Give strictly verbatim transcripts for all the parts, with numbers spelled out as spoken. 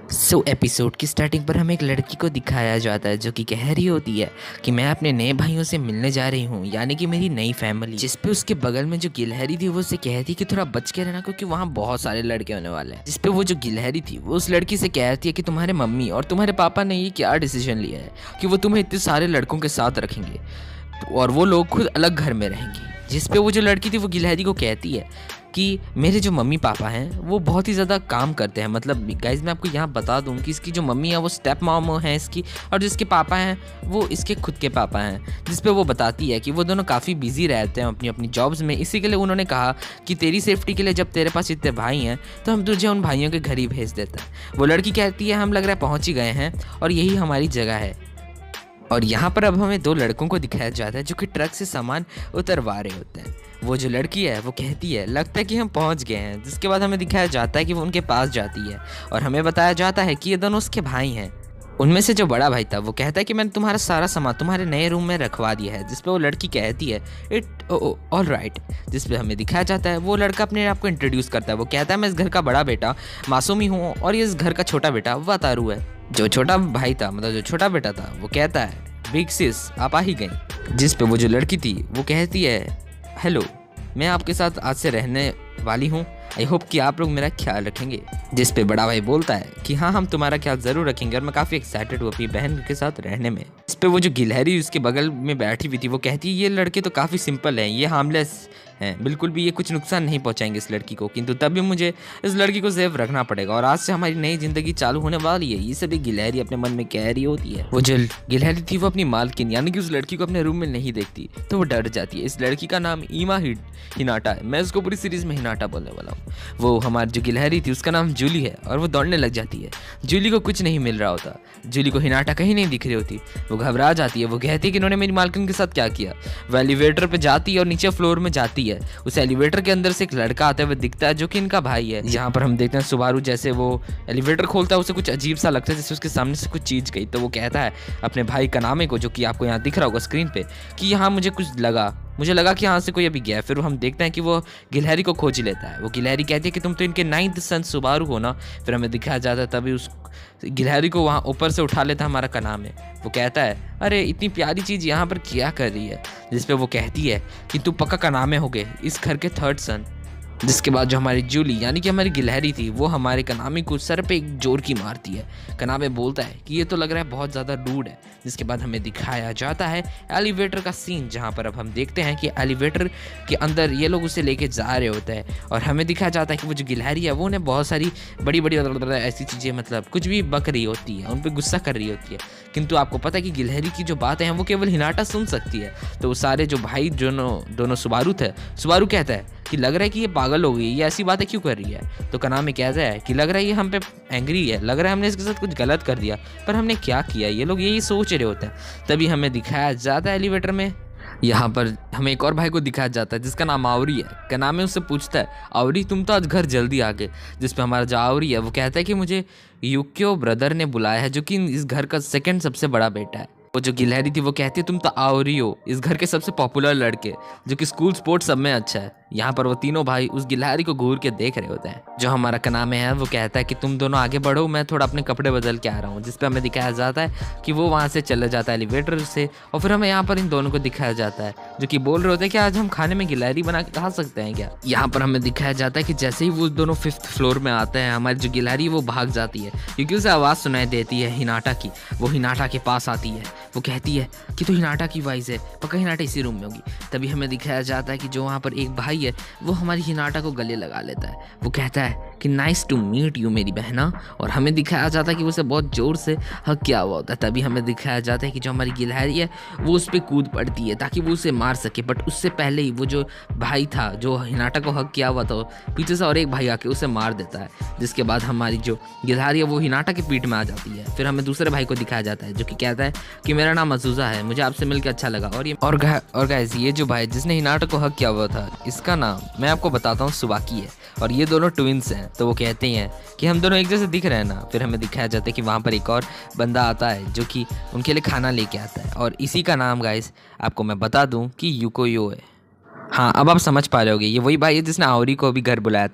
सो so, episode की starting पर हमें एक लड़की को दिखाया जाता है जो कि कह रही होती है कि मैं अपने नए भाइयों से मिलने जा रही हूँ, यानी कि मेरी नई फैमिली। जिस पे उसके बगल में जो गिलहरी थी वो उसे कहती कि थोड़ा बच के रहना क्योंकि वहाँ बहुत सारे लड़के होने वाले हैं। जिस पे वो जो गिलहरी थी वो उस लड़की से कहती है कि तुम्हारे मम्मी और तुम्हारे पापा ने ये क्या डिसीजन लिया है कि वो तुम्हें इतने सारे लड़कों के साथ रखेंगे और वो लोग खुद अलग घर में रहेंगे। जिस पे वो जो लड़की थी वो गिलहरी को कहती है कि मेरे जो मम्मी पापा हैं वो बहुत ही ज़्यादा काम करते हैं। मतलब गाइज मैं आपको यहाँ बता दूँ कि इसकी जो मम्मी है वो स्टेप मॉम है इसकी, और जो इसके पापा हैं वो इसके खुद के पापा हैं। जिस पे वो बताती है कि वो दोनों काफ़ी बिजी रहते हैं अपनी अपनी जॉब्स में। इसी के लिए उन्होंने कहा कि तेरी सेफ्टी के लिए जब तेरे पास इतने भाई हैं तो हम तुझे उन भाइयों के घर ही भेज देते हैं। वो लड़की कहती है हम लग रहा है पहुँच ही गए हैं और यही हमारी जगह है। और यहाँ पर अब हमें दो लड़कों को दिखाया जाता है जो कि ट्रक से सामान उतरवा रहे होते हैं। वो जो लड़की है वो कहती है लगता है कि हम पहुँच गए हैं। जिसके बाद हमें दिखाया जाता है कि वो उनके पास जाती है और हमें बताया जाता है कि ये दोनों उसके भाई हैं। उनमें से जो बड़ा भाई था वो कहता है कि मैंने तुम्हारा सारा सामान तुम्हारे नए रूम में रखवा दिया है। जिस पे वो लड़की कहती है इट ऑल राइट। जिस पे हमें दिखाया जाता है वो लड़का अपने आप को इंट्रोड्यूस करता है। वो कहता है मैं इस घर का बड़ा बेटा मासूमी हूँ और ये इस घर का छोटा बेटा वातारू है। जो छोटा भाई था मतलब जो छोटा बेटा था वो कहता है बिग सिस आप आ ही गई। जिस पे वो जो लड़की थी वो कहती है हेलो मैं आपके साथ आज से रहने वाली हूँ, आई होप कि आप लोग मेरा ख्याल रखेंगे। जिस पे बड़ा भाई बोलता है कि हाँ हम तुम्हारा ख्याल ज़रूर रखेंगे और मैं काफ़ी एक्साइटेड हूँ अपनी बहन के साथ रहने में। इस पे वो जो गिलहरी उसके बगल में बैठी हुई थी वो कहती है ये लड़के तो काफ़ी सिंपल हैं, ये हार्मलेस हैं, बिल्कुल भी ये कुछ नुकसान नहीं पहुंचाएंगे इस लड़की को, किंतु तब भी मुझे इस लड़की को सेफ रखना पड़ेगा और आज से हमारी नई जिंदगी चालू होने वाली है। ये सभी गिलहरी अपने मन में कह रही होती है। वो जो गिलहरी थी वो अपनी मालकिन यानी कि उस लड़की को अपने रूम में नहीं देखती तो वो डर जाती है। इस लड़की का नाम ईमा हिनाटा है, मैं उसको पूरी सीरीज में हिनाटा बोलने वाला हूँ। वो हमारी जो गिलहरी थी उसका नाम जूली है और वो दौड़ने लग जाती है। जूली को कुछ नहीं मिल रहा होता, जूली को हिनाटा कहीं नहीं दिख रही होती। वो घबरा जाती है, वो कहती है कि इन्होंने मेरी मालकिन के साथ क्या किया। वो एलिवेटर पे जाती है और नीचे फ्लोर में जाती है। उस एलिवेटर के अंदर से एक लड़का आता है, वो दिखता है जो कि इनका भाई है। यहाँ पर हम देखते हैं सुबारू जैसे वो एलिवेटर खोलता है उसे कुछ अजीब सा लगता है जैसे उसके सामने से कुछ चीज गई। तो वो कहता है अपने भाई कनामे को जो कि आपको यहाँ दिख रहा होगा स्क्रीन पे कि यहाँ मुझे कुछ लगा मुझे लगा कि यहाँ से कोई अभी गया। फिर हम देखते हैं कि वो गिलहरी को खोज लेता है। वो गिलहरी कहती है कि तुम तो इनके नाइन्थ सन सुबारू हो ना। फिर हमें दिखाया जाता है तभी उस गिलहरी को वहाँ ऊपर से उठा लेता है हमारा कनामे। वो कहता है अरे इतनी प्यारी चीज़ यहाँ पर क्या कर रही है। जिस पे वो कहती है कि तू पक्का कनामे हो गए इस घर के थर्ड सन। जिसके बाद जो हमारी जूली यानी कि हमारी गिलहरी थी वो हमारे कनामे को सर पे एक जोर की मारती है। कनामे बोलता है कि ये तो लग रहा है बहुत ज़्यादा रूड है। जिसके बाद हमें दिखाया जाता है एलिवेटर का सीन जहाँ पर अब हम देखते हैं कि एलिवेटर के अंदर ये लोग उसे लेके जा रहे होते हैं और हमें दिखाया जाता है कि वो जो गिलहरी है वो उन्हें बहुत सारी बड़ी बड़ी ऐसी चीज़ें मतलब कुछ भी बक रही होती है, उन पर गुस्सा कर रही होती है। किंतु आपको पता है कि गिलहरी की जो बातें हैं वो केवल हिनाटा सुन सकती है। तो वो सारे जो भाई दोनों दोनों सुबारू थे, सुबारू कहता है कि लग रहा है कि ये पागल हो गई, ये ऐसी बातें क्यों कर रही है। तो कनामे कहता है कि लग रहा है ये हम पे एंग्री है, लग रहा है हमने इसके साथ कुछ गलत कर दिया, पर हमने क्या किया ये लोग यही सोच रहे होते हैं। तभी हमें दिखाया जाता है एलिवेटर में यहाँ पर हमें एक और भाई को दिखाया जाता है जिसका नाम आवरी है। कनामे उससे पूछता है आवरी तुम तो आज घर जल्दी आ गए। जिस पे हमारा जो आवरी है वो कहता है कि मुझे यूक्यो ब्रदर ने बुलाया है जो कि इस घर का सेकंड सबसे बड़ा बेटा है। वो जो गिलहरी थी वो कहती है तुम तो आवरी हो इस घर के सबसे पॉपुलर लड़के जो कि स्कूल स्पोर्ट्स सब में अच्छा है। यहाँ पर वो तीनों भाई उस गिलहरी को घूर के देख रहे होते हैं। जो हमारा कनामे है वो कहता है कि तुम दोनों आगे बढ़ो, मैं थोड़ा अपने कपड़े बदल के आ रहा हूँ। जिस पे हमें दिखाया जाता है कि वो वहाँ से चले जाता है एलिवेटर से और फिर हमें यहाँ पर इन दोनों को दिखाया जाता है जो कि बोल रहे होते हैं कि आज हम खाने में गिलहरी बना के खा सकते हैं क्या। यहाँ पर हमें दिखाया जाता है कि जैसे ही वो दोनों फिफ्थ फ्लोर में आते हैं हमारी जो गिलहरी वो भाग जाती है क्योंकि उसे आवाज़ सुनाई देती है हिनाटा की। वो हिनाटा के पास आती है, वो कहती है कि तो हिनाटा की वॉइस है, पक्का हिनाटा इसी रूम में होगी। तभी हमें दिखाया जाता है कि जो वहाँ पर एक भाई है वो हमारी हिनाटा को गले लगा लेता है। वो कहता है कि नाइस टू मीट यू मेरी बहना, और हमें दिखाया जाता है कि उसे बहुत ज़ोर से हक किया हुआ होता है। तभी हमें दिखाया जाता है कि जो हमारी गिलहरी है वो उस पर कूद पड़ती है ताकि वो उसे मार सके। बट उससे पहले ही वो जो भाई था जो हिनाटा को हक किया हुआ था पीछे से और एक भाई आके उसे मार देता है। जिसके बाद हमारी जो गिलहरी है वो हिनाटा के पीठ में आ जाती है। फिर हमें दूसरे भाई को दिखाया जाता है जो कि कहता है कि मेरा नाम अजूज़ा है, मुझे आपसे मिलकर अच्छा लगा। और ये और और गाइस ये जो भाई जिसने हिनाटा को हक किया हुआ था इसका नाम मैं आपको बताता हूँ सुबाकी है और ये दोनों ट्विंस हैं। तो वो कहते हैं कि हम दोनों एक जैसे दिख रहे हैं ना। फिर हमें दिखाया जाता है कि वहाँ पर एक और बंदा आता है जो कि उनके लिए खाना लेके आता है और इसी का नाम गाइस आपको मैं बता दूं कि यूकोयो है। हाँ अब आप समझ पा रहे होगे ये वही भाई है जिसने आवरी को भी घर बुलाया था।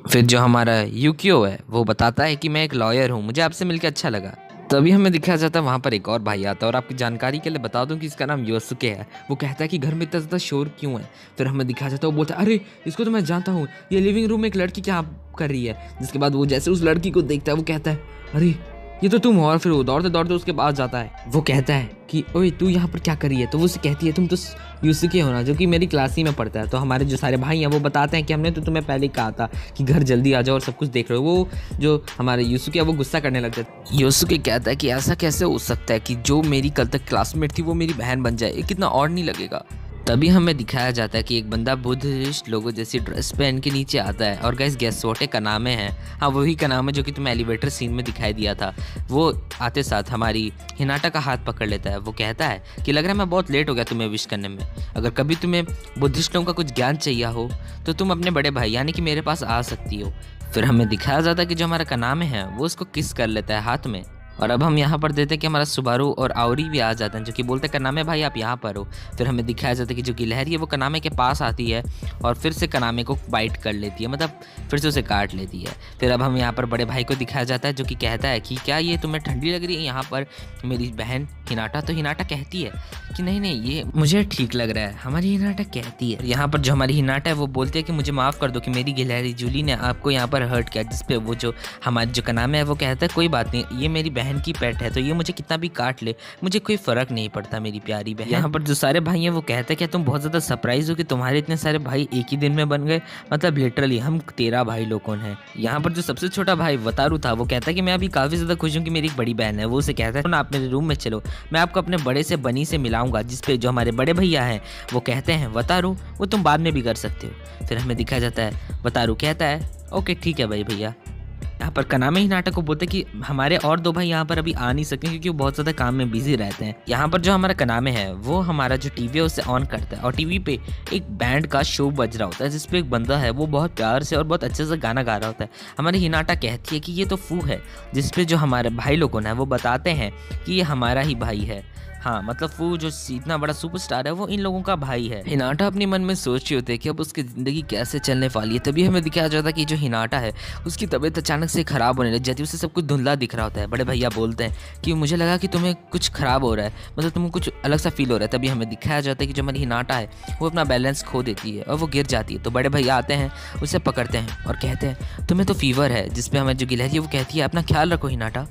फिर जो हमारा यूकियो है वो बताता है कि मैं एक लॉयर हूँ, मुझे आपसे मिलकर अच्छा लगा। तभी हमें दिखाया जाता है वहाँ पर एक और भाई आता है और आपकी जानकारी के लिए बता दूं कि इसका नाम योसुके है। वो कहता है कि घर में इतना ज़्यादा शोर क्यों है। फिर हमें दिखाया जाता है वो बोलता है अरे इसको तो मैं जानता हूँ, ये लिविंग रूम में एक लड़की क्या कर रही है। जिसके बाद वो जैसे उस लड़की को देखता है वो कहता है अरे ये तो तुम हो। और फिर वो दौड़ते दौड़ते उसके पास जाता है। वो कहता है कि ओए तू यहाँ पर क्या कर रही है। तो वो उसे कहती है तुम तो यूसुके हो ना, जो कि मेरी क्लास ही में पढ़ता है। तो हमारे जो सारे भाई हैं वो बताते हैं कि हमने तो तुम्हें पहले ही कहा था कि घर जल्दी आ जाओ और सब कुछ देख रहे हो। वो जो हमारे यूसुके है वो गुस्सा करने लगता है। यूसुके कहता है कि ऐसा कैसे हो सकता है कि जो मेरी कल तक क्लासमेट थी वो मेरी बहन बन जाए, ये कितना और नहीं लगेगा। तभी हमें दिखाया जाता है कि एक बंदा बुद्धिस्ट लोगों जैसी ड्रेस पहन के नीचे आता है और गाइस गेस व्हाट कनामे है। हाँ वही कनामे जो कि तुम्हें एलिवेटर सीन में दिखाई दिया था। वो आते साथ हमारी हिनाटा का हाथ पकड़ लेता है। वो कहता है कि लग रहा है मैं बहुत लेट हो गया तुम्हें विश करने में, अगर कभी तुम्हें बुद्धिस्टों का कुछ ज्ञान चाहिए हो तो तुम अपने बड़े भाई यानी कि मेरे पास आ सकती हो। फिर हमें दिखाया जाता है कि जो हमारा कनामे है वो उसको किस कर लेता है हाथ में। और अब हम यहाँ पर देते हैं कि हमारा सुबारू और आउरी भी आ जाते हैं जो कि बोलते हैं कनामे भाई आप यहाँ पर हो। फिर हमें दिखाया जाता है कि जो गिलहरी है वो कनामे के पास आती है और फिर से कनामे को बाइट कर लेती है, मतलब फिर से उसे काट लेती है। फिर अब हम यहाँ पर बड़े भाई को दिखाया जाता है जो कि कहता है कि क्या ये तुम्हें ठंडी लग रही है यहाँ पर मेरी बहन हिनाटा। तो हिनाटा कहती है कि नहीं नहीं ये मुझे ठीक लग रहा है। हमारी हिनाटा कहती है यहाँ पर जो हमारी हिनाटा है वो बोलती है कि मुझे माफ़ कर दो कि मेरी गिलहरी जूली ने आपको यहाँ पर हर्ट किया। जिसपे वो जो हमारी जो कनामे है वो कहता है कोई बात नहीं, ये मेरी बहन की पेट है तो ये मुझे कितना भी काट ले मुझे कोई फर्क नहीं पड़ता मेरी प्यारी बहन। यहाँ पर जो सारे भाई हैं वो कहते हैं कि तुम बहुत ज़्यादा सरप्राइज हो कि तुम्हारे इतने सारे भाई एक ही दिन में बन गए, मतलब लिटरली हम तेरह भाई लोग कौन हैं। यहाँ पर जो सबसे छोटा भाई वतारू था वो कहता है कि मैं अभी काफ़ी ज़्यादा खुश हूँ कि मेरी एक बड़ी बहन है। वो उसे कहता है ना आप मेरे रूम में चलो, मैं आपको अपने बड़े से बनी से मिलाऊंगा। जिसपे जो हमारे बड़े भैया हैं वो कहते हैं वतारू वो तुम बाद में भी कर सकते हो। फिर हमें दिखाया जाता है वतारू कहता है ओके ठीक है भाई भैया। यहाँ पर कनामे हिनाटा को बोलते कि हमारे और दो भाई यहाँ पर अभी आ नहीं सकते क्योंकि वो बहुत ज़्यादा काम में बिजी रहते हैं। यहाँ पर जो हमारा कनामे है वो हमारा जो टीवी है उसे ऑन करता है और टीवी पे एक बैंड का शो बज रहा होता है जिसपे एक बंदा है वो बहुत प्यार से और बहुत अच्छे से गाना गा रहा होता है। हमारी हिनाटा कहती है कि ये तो फू है। जिसपे जो हमारे भाई लोगों ने वो बताते हैं कि ये हमारा ही भाई है। हाँ मतलब वो जो इतना बड़ा सुपरस्टार है वो इन लोगों का भाई है। हिनाटा अपने मन में सोच रही होती है कि अब उसकी ज़िंदगी कैसे चलने वाली है। तभी हमें दिखाया जाता है कि जो हिनाटा है उसकी तबीयत अचानक से ख़राब होने लग जाती है, उसे सब कुछ धुंधला दिख रहा होता है। बड़े भैया बोलते हैं कि मुझे लगा कि तुम्हें कुछ ख़राब हो रहा है, मतलब तुम्हें कुछ अलग सा फील हो रहा है। तभी हमें दिखाया जाता है कि जो हमारी हिनाटा है वो अपना बैलेंस खो देती है और वो गिर जाती है। तो बड़े भैया आते हैं उसे पकड़ते हैं और कहते हैं तुम्हें तो फीवर है। जिसपे हमें जो गिलहरी है वो कहती है अपना ख्याल रखो हिनाटा।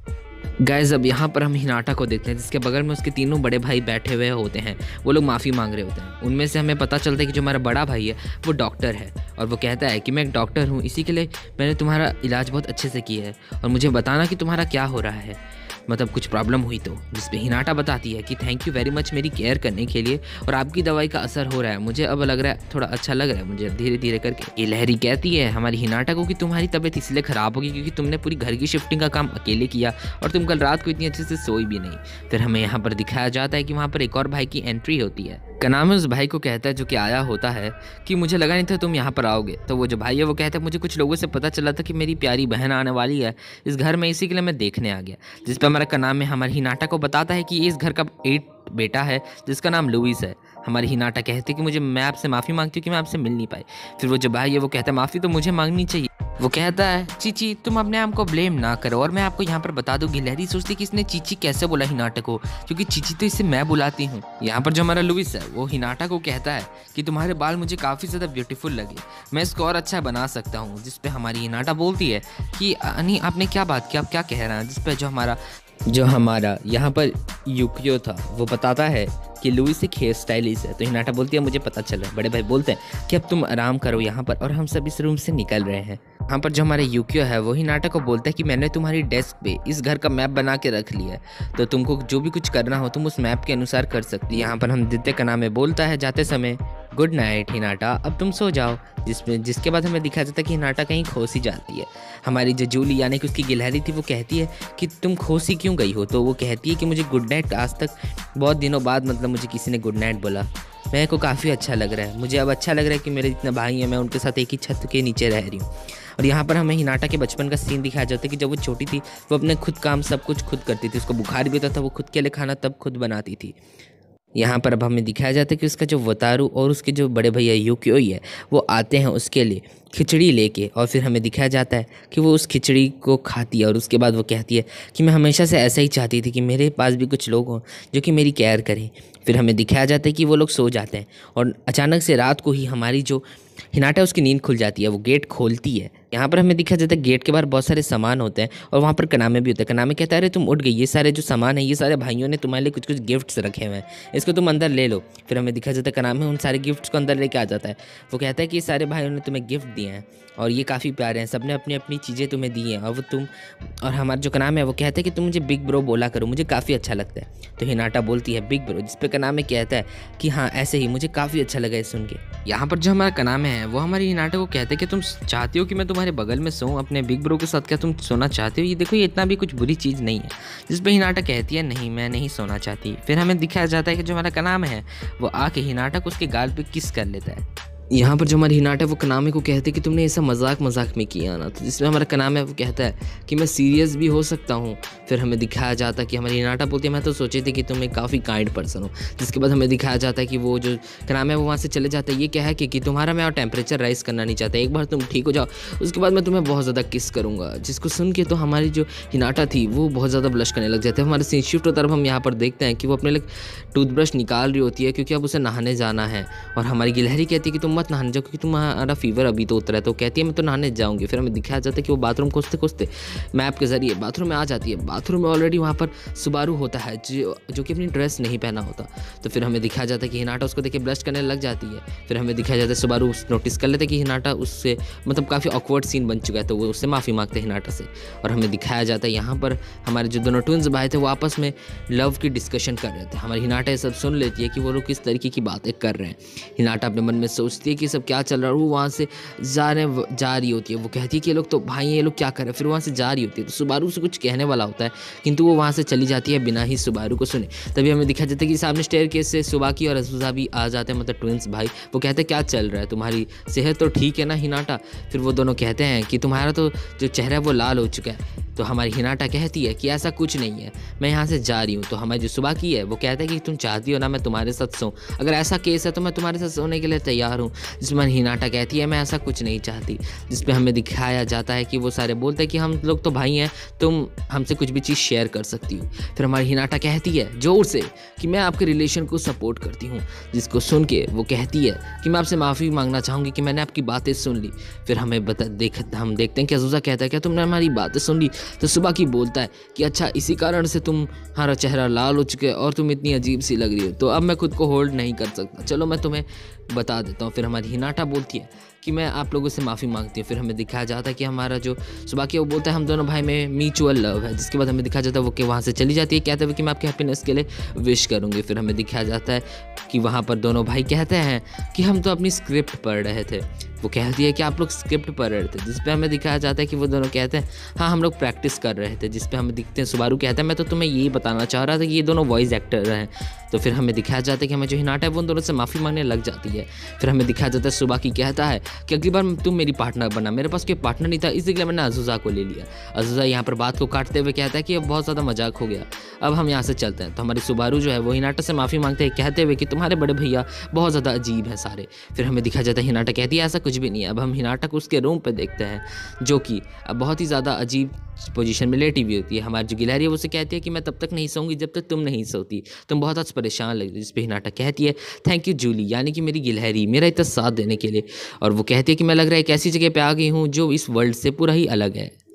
गाइस अब यहाँ पर हम हिनाटा को देखते हैं जिसके बगल में उसके तीनों बड़े भाई बैठे हुए होते हैं। वो लोग माफ़ी मांग रहे होते हैं। उनमें से हमें पता चलता है कि जो हमारा बड़ा भाई है वो डॉक्टर है और वो कहता है कि मैं एक डॉक्टर हूँ, इसी के लिए मैंने तुम्हारा इलाज बहुत अच्छे से किया है और मुझे बताना कि तुम्हारा क्या हो रहा है, मतलब कुछ प्रॉब्लम हुई तो। जिसपे हिनाटा बताती है कि थैंक यू वेरी मच मेरी केयर करने के लिए और आपकी दवाई का असर हो रहा है, मुझे अब लग रहा है थोड़ा अच्छा लग रहा है मुझे धीरे धीरे करके। ये लहरी कहती है हमारी हिनाटा को कि तुम्हारी तबीयत इसलिए ख़राब होगी क्योंकि तुमने पूरी घर की शिफ्टिंग का काम अकेले किया और तुम कल रात को इतनी अच्छे से सोई भी नहीं। फिर हमें यहाँ पर दिखाया जाता है कि वहाँ पर एक और भाई की एंट्री होती है। कनामे उस भाई को कहता है जो कि आया होता है कि मुझे लगा नहीं था तुम यहाँ पर आओगे। तो वो जो भाई है वो कहता है मुझे कुछ लोगों से पता चला था कि मेरी प्यारी बहन आने वाली है इस घर में, इसी के लिए मैं देखने आ गया। जिस पर हमारा कनामे हमारी हिनाटा को बताता है कि ये इस घर का एट बेटा है जिसका नाम लुइस है। हमारी हिनाटा कहती है कि मुझे मैं आपसे माफ़ी मांगती हूँ कि मैं आपसे मिल नहीं पाई। फिर वो जो भाई है वो कहता है माफ़ी तो मुझे मांगनी चाहिए। वो कहता है चीची तुम अपने आप को ब्लेम ना करो। और मैं आपको यहाँ पर बता दूँ गिलहरी सोचती कि इसने चीची कैसे बोला हिनाटा को, क्योंकि चीची तो इसे मैं बुलाती हूँ। यहाँ पर जो हमारा लुइस है वो हिनाटा को कहता है कि तुम्हारे बाल मुझे काफ़ी ज़्यादा ब्यूटीफुल लगे, मैं इसको और अच्छा बना सकता हूँ। जिस पे हमारी हिनाटा बोलती है कि नहीं आपने क्या बात की, आप क्या कह रहे हैं। जिस पे जो हमारा जो हमारा यहाँ पर यूकियो था वो बताता है कि लुइस एक हेयर स्टाइलिस्ट है। तो हिनाटा बोलती है मुझे पता चला। बड़े भाई बोलते हैं कि अब तुम आराम करो यहाँ पर और हम सब इस रूम से निकल रहे हैं। यहाँ पर जो हमारे यूकियो है वो हिनाटा को बोलता है कि मैंने तुम्हारी डेस्क पे इस घर का मैप बना के रख लिया है, तो तुमको जो भी कुछ करना हो तुम उस मैप के अनुसार कर सकती है। यहाँ पर हम दित्य का नाम बोलता है जाते समय गुड नाइट हिनाटा अब तुम सो जाओ। जिसमें जिसके बाद हमें दिखाया जाता है कि हिनाटा कहीं खोसी जाती है। हमारी जो जूली यानी कि उसकी गिलहरी थी वो कहती है कि तुम खोसी क्यों गई हो। तो वो कहती है कि मुझे गुड नाइट, आज तक बहुत दिनों बाद मतलब मुझे किसी ने गुड नाइट बोला, मेरे को काफ़ी अच्छा लग रहा है। मुझे अब अच्छा लग रहा है कि मेरे जितने भाई हैं मैं उनके साथ एक ही छत के नीचे रह रही हूँ। और यहाँ पर हमें हिनाटा के बचपन का सीन दिखाया जाता है कि जब वो छोटी थी वो अपने खुद काम सब कुछ खुद करती थी। उसको बुखार भी होता था वो खुद के लिए खाना तब खुद बनाती थी। यहाँ पर अब हमें दिखाया जाता है कि उसका जो वतारू और उसके जो बड़े भैया यूकियोई है वो आते हैं उसके लिए खिचड़ी लेके, और फिर हमें दिखाया जाता है कि वो उस खिचड़ी को खाती है और उसके बाद वो कहती है कि मैं हमेशा से ऐसा ही चाहती थी कि मेरे पास भी कुछ लोग हों जो कि मेरी केयर करें। फिर हमें दिखाया जाता है कि वो लोग सो जाते हैं और अचानक से रात को ही हमारी जो हिनाटा उसकी नींद खुल जाती है, वो गेट खोलती है। यहाँ पर हमें दिखाया जाता है गेट के बाहर बहुत सारे सामान होते हैं और वहाँ पर कनामे भी होते हैं। कनामे कहता है अरे तुम उठ गई, ये सारे जो सामान है ये सारे भाइयों ने तुम्हारे लिए कुछ कुछ गिफ्ट्स रखे हुए हैं, इसको तुम अंदर ले लो। फिर हमें दिखाया जाता है कनामे उन सारे गिफ्ट्स को अंदर लेके आ जाता है। वो कहता है कि ये सारे भाइयों ने तुम्हें गिफ्ट दिए हैं और ये काफ़ी प्यारे हैं, सबने अपनी अपनी चीज़ें तुम्हें दी हैं और वो तुम और हमारा जो कनाम है वो कहता है कि तुम मुझे बिग ब्रो बोला करो, मुझे काफ़ी अच्छा लगता है। तो हिनाटा बोलती है बिग ब्रो, जिस पे कनामे कहता है कि हाँ ऐसे ही, मुझे काफ़ी अच्छा लगा ये सुन के। यहाँ पर जो हमारा कनामे है वो हमारी हिनाटा को कहते हैं कि तुम चाहती हो कि मैं तुम्हारे बगल में सोऊं अपने बिग ब्रो के साथ, क्या तुम सोना चाहते हो? ये देखो ये इतना भी कुछ बुरी चीज़ नहीं है। जिस पे हिनाटा कहती है नहीं मैं नहीं सोना चाहती। फिर हमें दिखाया जाता है कि जो हमारा कनाम है वो आके हिनाटा को उसके गाल पे किस कर लेता है। यहाँ पर जो हमारी हिनाटा है वो कनामे को कहते हैं कि तुमने ऐसा मजाक मजाक में किया ना, तो जिसमें हमारा कनाम है वो कहता है कि मैं सीरियस भी हो सकता हूँ। फिर हमें दिखाया जाता है कि हमारी हिनाटा बोलती है मैं तो सोची थी कि तुम एक काफ़ी काइंड पर्सन हो। जिसके बाद हमें दिखाया जाता है कि वो जो कनाम है वो वहाँ से चले जाता है, ये क्या है कि, कि तुम्हारा मैं और टेम्परेचर राइज करना नहीं चाहता, एक बार तुम ठीक हो जाओ उसके बाद मैं तुम्हें बहुत ज़्यादा किस करूँगा। जिसको सुन के तो हमारी जो हिनाटा थी वो बहुत ज़्यादा ब्लश करने लग जाते हैं। हमारे सीन शिफ्ट तरफ हम यहाँ पर देखते हैं कि वो अपने लिए टूथब्रश निकाल रही होती है क्योंकि अब उसे नहाने जाना है। और हमारी गिलहरी कहती है कि तुम मत नहाने जाओ क्योंकि तुम्हारा फीवर अभी तो उतरा है। तो कहती है मैं तो नहाने जाऊंगी। फिर हमें दिखाया जाता है कि वो बाथरूम खोजते खोजते मैप के जरिए बाथरूम में आ जाती है। बाथरूम में ऑलरेडी वहाँ पर सुबारू होता है जो जो कि अपनी ड्रेस नहीं पहना होता। तो फिर हमें दिखाया जाता है कि हिनाटा उसको देख के ब्लश करने लग जाती है। फिर हमें दिखाया जाता है सुबारू नोटिस कर लेते हैं कि हिनाटा उससे मतलब काफ़ी ऑकवर्ड सीन बन चुका है, तो वो उससे माफ़ी मांगते हैं हिनाटा से। और हमें दिखाया जाता है यहाँ पर हमारे जो दोनों ट्विन्स भाई थे वो आपस में लव की डिस्कशन कर रहे थे। हमारी हिनाटा ये सब सुन लेती है कि वो लोग किस तरीके की बातें कर रहे हैं। हिनाटा अपने मन में सोचती है कि सब क्या चल रहा है, वो वहाँ से जाने जा रही होती है। वो कहती है कि ये लोग तो भाई ये लोग क्या कर रहे हैं। फिर वहाँ से जा रही होती है तो सुबारू से कुछ कहने वाला होता है किंतु वो वहाँ से चली जाती है बिना ही सुबारू को सुने। तभी हमें दिखा जाता है कि सामने स्टेयर केस से सुबाकी और अज़ूज़ा भी आ जाते हैं, मतलब ट्विंस भाई। वो कहते हैं क्या चल रहा है, तुम्हारी सेहत तो ठीक है ना हिनाटा? फिर वो दोनों कहते हैं कि तुम्हारा तो जो चेहरा है वो लाल हो चुका है। तो हमारी हिनाटा कहती है कि ऐसा कुछ नहीं है, मैं यहाँ से जा रही हूँ। तो हमारी जो सुबाकी है वो कहता है कि तुम चाहती हो ना मैं तुम्हारे साथ सोऊं, अगर ऐसा केस है तो मैं तुम्हारे साथ सोने के लिए तैयार हूँ। जिसमें हिनाटा कहती है मैं ऐसा कुछ नहीं चाहती। जिस पे हमें दिखाया जाता है कि वो सारे बोलते हैं कि हम लोग तो भाई हैं, तुम हमसे कुछ भी चीज़ शेयर कर सकती हो। फिर हमारी हिनाटा कहती है जोर से कि मैं आपके रिलेशन को सपोर्ट करती हूँ। जिसको सुन के वो कहती है कि मैं आपसे माफ़ी मांगना चाहूँगी कि मैंने आपकी बातें सुन ली। फिर हमें बता देख हम देखते हैं कि अज़ूज़ा कहता है क्या तुमने हमारी बातें सुन ली? तो सुबाकी बोलता है कि अच्छा इसी कारण से तुम्हारा चेहरा लाल हो चुका है और तुम इतनी अजीब सी लग रही हो, तो अब मैं खुद को होल्ड नहीं कर सकता, चलो मैं तुम्हें बता देता हूँ। फिर हमारी हिनाटा बोलती है कि मैं आप लोगों से माफ़ी मांगती हूँ। फिर हमें दिखाया जाता है कि हमारा जो सुबाकी है वो बोलता है हम दोनों भाई में म्यूचुअल लव है। जिसके बाद हमें दिखाया जाता है वो कि वहाँ से चली जाती है कहते हुए कि मैं आपके हैप्पीनेस के लिए विश करूँगी। फिर हमें दिखाया जाता है कि वहाँ पर दोनों भाई कहते हैं कि हम तो अपनी स्क्रिप्ट पढ़ रहे थे। वो कहती है कि आप लोग स्क्रिप्ट पढ़ रहे थे। जिस पे हमें दिखाया जाता है कि वो दोनों कहते हैं हाँ हम लोग प्रैक्टिस कर रहे थे। जिस पे हमें दिखते हैं सुबारू कहता है मैं तो तुम्हें यही बताना चाह रहा था कि ये दोनों वॉइस एक्टर हैं। तो फिर हमें दिखाया जाता है कि हमें जो हिनाटा है वो उन दोनों से माफ़ी मांगने लग जाती है। फिर हमें दिखाया जाता है सुबाकी कहता है कि अगली बार तुम मेरी पार्टनर बना, मेरे पास कोई पार्टनर नहीं था इसलिए मैंने अज़ूज़ा को ले लिया। अज़ूज़ा यहाँ पर बात को काटते हुए कहता है कि अब बहुत ज़्यादा मजाक हो गया, अब हम यहाँ से चलते हैं। तो हमारी सुबारू जो है वो हिनाटा से माफ़ी मांगते हैं कहते हुए कि तुम्हारे बड़े भैया बहुत ज़्यादा अजीब हैं सारे। फिर हमें दिखाया जाता है हिनाटा कहती है ऐसा कुछ भी नहीं है। अब हम हिनाटा को उसके रूम पे देखते हैं जो कि अब बहुत ही ज़्यादा अजीब पोजीशन में लेटी हुई होती है। हमारी जो गिलहरी है वो उसे कहती है कि मैं तब तक नहीं सोऊंगी जब तक तुम नहीं सोती, तुम बहुत आज परेशान लग रही हो। जिस पे हिनाटा कहती है थैंक यू जूली, यानी कि मेरी गिलहरी, मेरा इतना साथ देने के लिए। और वो कहती है कि मैं लग रहा है एक ऐसी जगह पे आ गई हूँ जो इस वर्ल्ड से पूरा ही अलग है।